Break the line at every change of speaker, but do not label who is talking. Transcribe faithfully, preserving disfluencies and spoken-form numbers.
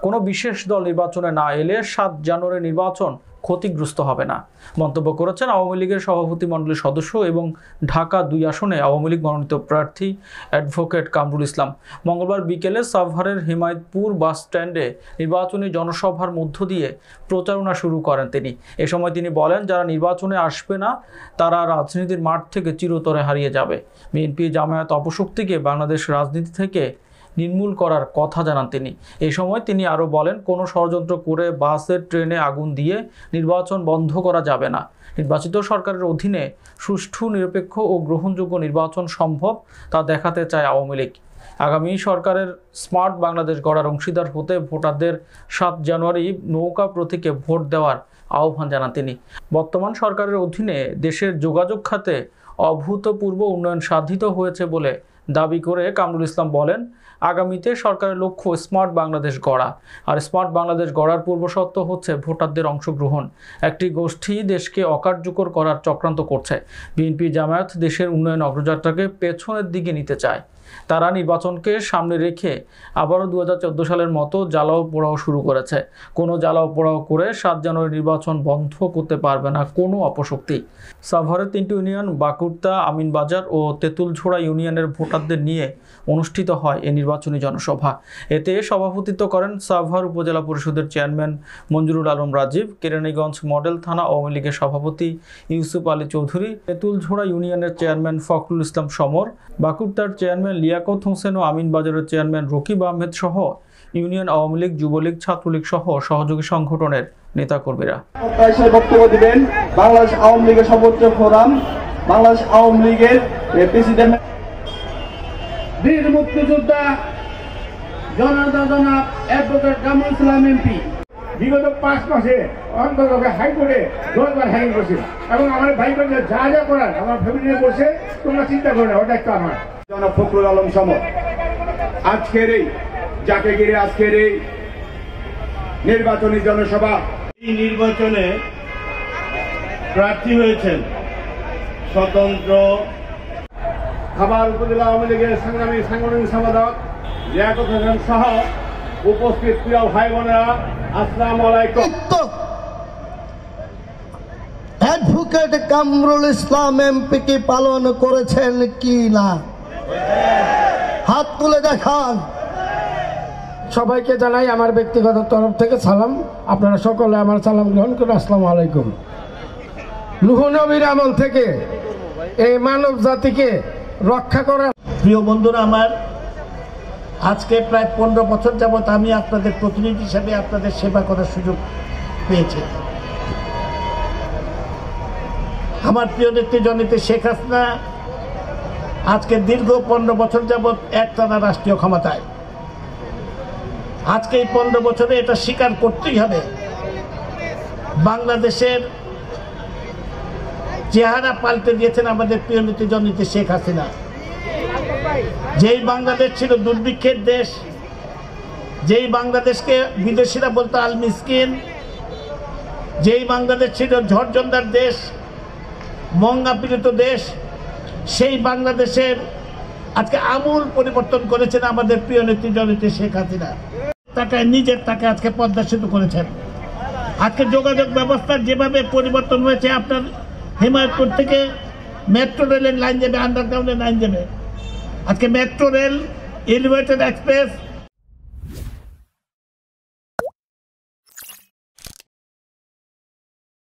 কোনো বিশেষ দল নির্বাচনে না এলে সাত জানুয়ারি নির্বাচন ক্ষতিগ্রস্ত হবে না মন্তব্য করেছেন আওয়ামী লীগের সভাপতি মণ্ডলীর সদস্য এবং ঢাকা দুই আসনে আওয়ামী লীগ মনোনীত প্রার্থী অ্যাডভোকেট কামরুল ইসলাম। মঙ্গলবার বিকেলে সাভারের হিমায়তপুর বাস স্ট্যান্ডে নির্বাচনী জনসভার মধ্য দিয়ে প্রচারণা শুরু করেন তিনি। এ সময় তিনি বলেন, যারা নির্বাচনে আসবে না তারা রাজনীতির মাঠ থেকে চিরতরে হারিয়ে যাবে। বিএনপি জামায়াত অপশক্তিকে বাংলাদেশ রাজনীতি থেকে নির্মূল করার কথা জানান তিনি। এই সময় তিনি আরও বলেন, কোনো ষড়যন্ত্র করে বাসের ট্রেনে আগুন দিয়ে নির্বাচন বন্ধ করা যাবে না। নির্বাচিত সরকারের অধীনে সুষ্ঠু, নিরপেক্ষ ও গ্রহণযোগ্য নির্বাচন সম্ভব তা দেখাতে চায় আওয়ামী লীগ। আগামী সরকারের স্মার্ট বাংলাদেশ গড়ার অংশীদার হতে ভোটারদের সাত জানুয়ারি নৌকা প্রতীকে ভোট দেওয়ার আহ্বান জানান তিনি। বর্তমান সরকারের অধীনে দেশের যোগাযোগ খাতে অভূতপূর্ব উন্নয়ন সাধিত হয়েছে বলে দাবি করে কামরুল ইসলাম বলেন, আগামীতে সরকারের লক্ষ্য স্মার্ট বাংলাদেশ গড়া। আর স্মার্ট বাংলাদেশ গড়ার পূর্বশর্ত হচ্ছে ভোটারদের অংশগ্রহণ। একটি গোষ্ঠী দেশকে অকার্যকর করার চক্রান্ত করছে। বিএনপি জামায়াত দেশের উন্নয়ন অগ্রযাত্রাকে পেছনের দিকে নিতে চায়। তারা নির্বাচনকে সামনে রেখে আবারও দু হাজার চোদ্দো সালের মতো জ্বালাও পোড়াও শুরু করেছে। কোনো জ্বালাও পোড়াও করে সাত জানুয়ারি নির্বাচন বন্ধ করতে পারবে না কোনো অপশক্তি। সাভারের তিনটি ইউনিয়ন বাকুরতা, আমিনবাজার ও তেঁতুলঝোড়া ইউনিয়নের ভোটারদের নিয়ে অনুষ্ঠিত হয় এই নির্বাচনী জনসভা। এতে সভাপতিত্ব করেন সাভার উপজেলা পরিষদের চেয়ারম্যান মঞ্জুরুল আলম রাজীব, কেরানীগঞ্জ মডেল থানা আওয়ামী লীগের সভাপতি ইউসুফ আলী চৌধুরী, তেঁতুলঝোড়া ইউনিয়নের চেয়ারম্যান ফখরুল ইসলাম সমর, বাকুরতার চেয়ারম্যান লিয়াকত হোসেন ও আমিনবাজারের চেয়ারম্যান রকিব আহমেদ সহ ইউনিয়ন আওয়ামী লীগ, যুবলীগ, ছাত্রলীগ সহ সহযোগী সংগঠনের নেতাকর্মীরা।
বক্তব্য দিবেন বাংলাদেশ আওয়ামী লীগের সর্বোচ্চ ফোরাম, বাংলাদেশ আওয়ামী লীগের প্রেসিডেন্ট, বীর মুক্তিযোদ্ধা জনতা জনাব অ্যাডভোকেট কামরুল ইসলাম এমপি। বিগত পাঁচ মাসে অন্তর্গত হাইকোর্টে দশবার হ্যাং করছে এবং আমার ভাই বোন যা যা করার আমার ফ্যামিলি করছে, তোমরা চিন্তা করো না, ওটা একটা আমার জনাব ফখরুল আলম সমর। আজকের এই যাকে ঘিরে আজকের এই নির্বাচনী জনসভা,
এই নির্বাচনে প্রার্থী হয়েছেন স্বতন্ত্র
খাবার উপজেলা আওয়ামী লীগের সংগ্রামী সাংগঠনিক সম্পাদক লিয়াকত হোসেন সহ উপস্থিত প্রিয় ভাই বোনেরা, আসসালামু আলাইকুম।
অ্যাডভোকেট কামরুল ইসলাম এমপি কি পালন করেছেন কি না? হাত তুলে দেখান।
সবাইকে জানাই আমার ব্যক্তিগত তরফ থেকে সালাম। আপনারা সকলে আমার সালাম গ্রহণ করুন। আসসালামু আলাইকুম। নূহ নবীর আমল থেকে এই মানব জাতিকে রক্ষা করা।
প্রিয় বন্ধুরা আমার, আজকে প্রায় পনেরো বছর যাবৎ আমি আপনাদের প্রতিনিধি হিসেবে আপনাদের সেবা করার সুযোগ পেয়েছি। আমার প্রিয় নেত্রী জননেত্রী শেখ হাসিনা আজকে দীর্ঘ পনেরো বছর যাবৎ একটানা রাষ্ট্রীয় ক্ষমতায়। আজকে এই পনেরো বছরে এটা স্বীকার করতেই হবে, বাংলাদেশের চেহারা পাল্টে দিয়েছেন আমাদের প্রিয় নেত্রী জননেত্রী শেখ হাসিনা। যেই বাংলাদেশ ছিল দুর্ভিক্ষের দেশ, যেই বাংলাদেশকে বিদেশিরা বলতো আল মিসকিন, যেই বাংলাদেশ ছিল ঝড়ঝঞ্ঝার দেশ, মঙ্গা পীড়িত দেশ, সেই বাংলাদেশের আজকে আমূল পরিবর্তন করেছেন আমাদের প্রিয় নেত্রী জননেত্রী শেখ হাসিনা। টাকায় নিজের টাকা আজকে পদ্মা সেতু করেছেন। আজকে যোগাযোগ ব্যবস্থার যেভাবে পরিবর্তন হয়েছে, আপনার হিমায়তপুর থেকে মেট্রো রেলের লাইন যাবে, আন্ডারগ্রাউন্ডের লাইন যাবে। আজকে মেট্রো রেল, এলিভেটেড এক্সপ্রেস